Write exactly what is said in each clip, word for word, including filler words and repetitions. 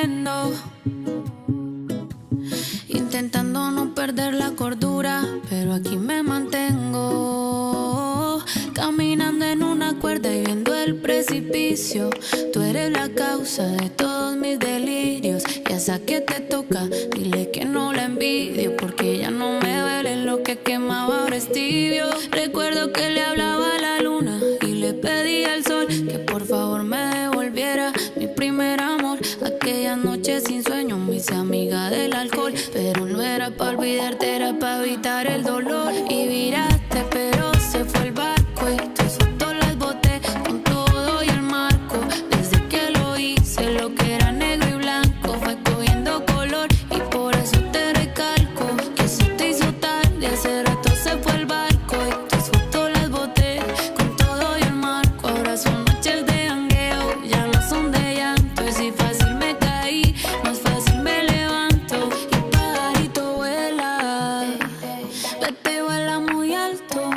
bebiendo, intentando no perder la cordura, pero aquí me mantengo, caminando en una cuerda y viendo el precipicio. Tú eres la causa de todos mis delirios, y a esa que te toca, dile que no la envidio, porque ya no me duele lo que quemaba, ahora es tibio. Recuerdo que le hablaba a la luna y le pedí al sol que por favor me devolviera mi primer amor. Aquella noche sin sueño me hice amiga del alcohol, pero no era para olvidarte, era para evitar el dolor. Y viraste, pero se fue el barco y tus fotos las boté con todo y el marco. Desde que lo hice, lo que era negro y blanco fue cogiendo color, y por eso te recalco que eso te hizo tarde. Hace rato se fue el barco y tus fotos las boté con todo y el marco. Ahora son noches de jangueo, ya no son de llanto, y si fácil me caí, más fácil me levanto. Y pajarito vuela, vete, vuela muy alto,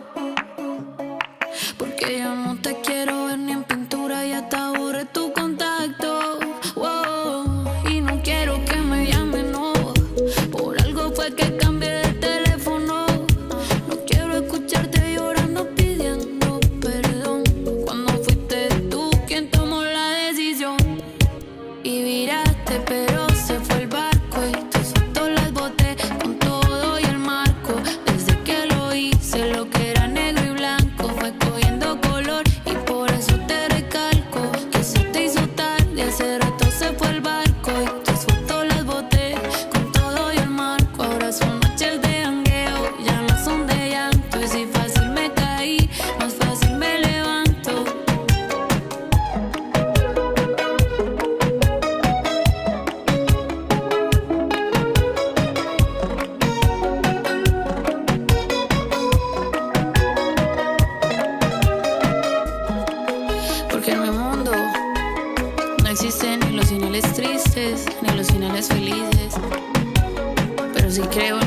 porque yo no te quiero ver ni en pintura, ya te aburre tu contacto. Wow. Y no quiero que me llamen, no, por algo fue que cambié de teléfono. No quiero escucharte llorando pidiendo perdón, cuando fuiste tú quien tomó la decisión. Y viraste, pero se fue el barco y tus fotos las boté con todo y el marco. Desde que lo hice, lo que era negro y blanco fue cogiendo color, y por eso te recalco que eso te hizo tarde. Hace rato se fue el barco y tus fotos las boté con todo y el marco. Ahora son noches de jangueo, ya no son de llanto, y si fácil me caí, más fácil me levanto. Porque en mi mundo no existen ni los finales tristes ni los finales felices, pero sí creo en